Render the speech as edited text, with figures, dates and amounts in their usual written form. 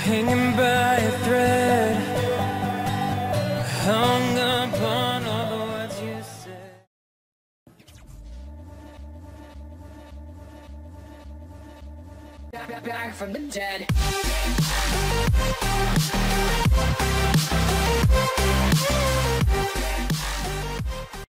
hanging by a thread, hung upon all the words you said. Back from the dead.